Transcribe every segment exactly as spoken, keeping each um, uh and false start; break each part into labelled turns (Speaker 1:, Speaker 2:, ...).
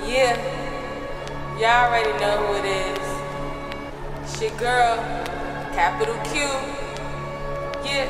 Speaker 1: Yeah, y'all already know who it is. It's your girl, capital Q. Yeah.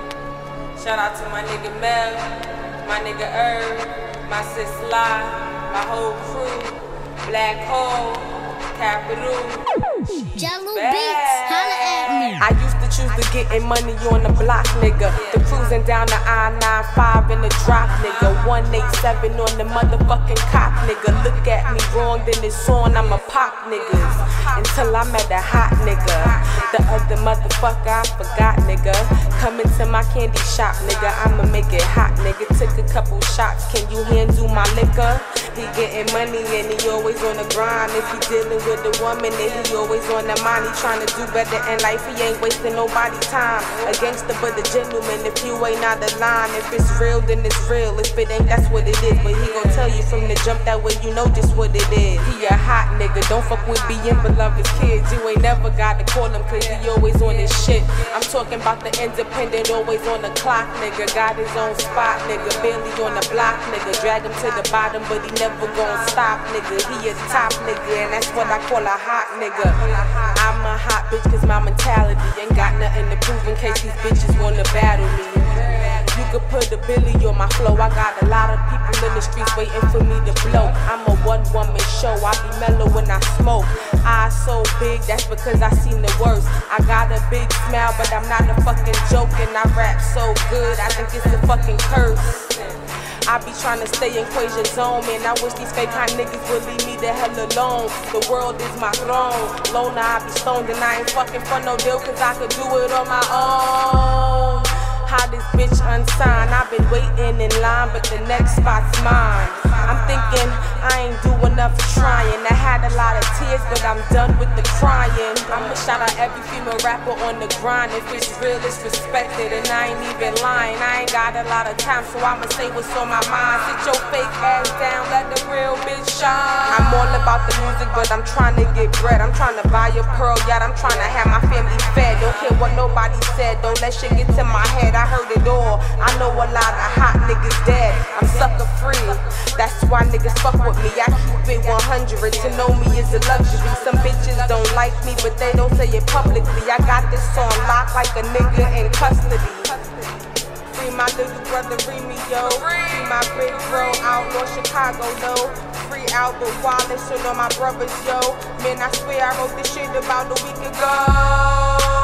Speaker 1: Shout out to my nigga Mel, my nigga Herb, my sis Sly, my whole crew, Black Hole, Capital.
Speaker 2: Jello Beats, holla at me.
Speaker 1: I used to choose to getting money on the block, nigga. The cruising down the I ninety-five in the drop, nigga. one eighty-seven on the motherfucking cop, nigga. Look at me wrong, then it's on, I'ma pop niggas. Until I met a hot nigga. The other motherfucker I forgot, nigga. Come into my candy shop, nigga. I'ma make it hot, nigga. Took a couple shots, can you handle my liquor? He getting money and he always on the grind. If he dealing with a woman, then he always on the mind. He trying to do better in life, he ain't wasting nobody's time. A gangster but a gentleman, if you ain't out of line. If it's real, then it's real. If it ain't, that's what it is. But he gon' tell you from the jump, that way you know just what it is. He a hot nigga, don't fuck with being beloved kids. You ain't never got to call him cause he always on his shit. I'm talking about the independent, always on the clock, nigga. Got his own spot, nigga. Barely on the block, nigga. Drag him to the bottom, but he never gon' stop, nigga. He a top nigga, and that's what I call a hot nigga. I'm a hot bitch cause my mentality ain't got nothing to prove in case these bitches wanna battle me. You could put a billy on my flow. I got a lot of people in the streets waiting for me to blow. I'm a one woman show, I be mellow when I smoke. Eyes so big, that's because I seen the worst. I got a big smile, but I'm not a fucking joke. And I rap so good, I think it's a fucking curse. I be tryna stay in Quasia zone, man. I wish these fake hot niggas would leave me the hell alone. The world is my throne. Loner, I be stoned and I ain't fucking for no deal, cause I could do it on my own. How this bitch unsigned? I've been waiting in line, but the next spot's mine. I'm thinking I ain't do enough trying. I had a lot of tears, but I'm done with the crying. I'ma shout out every female rapper on the grind. If it's real, it's respected, and I ain't even lying. I ain't got a lot of time, so I'ma say what's on my mind. Sit your fake ass down, let the real bitch shine. I'm all about the music, but I'm trying to get bread. I'm trying to buy a pearl yacht, I'm trying to have my family fed. Don't care what nobody said, don't let shit get to my head. I heard it all, I know a lot of hot niggas dead. I'm sucker free, that's why niggas fuck with me. I keep it one hundred, to know me is a luxury. Some bitches don't like me, but they don't say it publicly. I got this on lock like a nigga in custody. Free my little brother, free me, yo. Free my big bro, out North Chicago, though. Free Albert Wallace and all my brothers, yo. Man, I swear I wrote this shit about a week ago.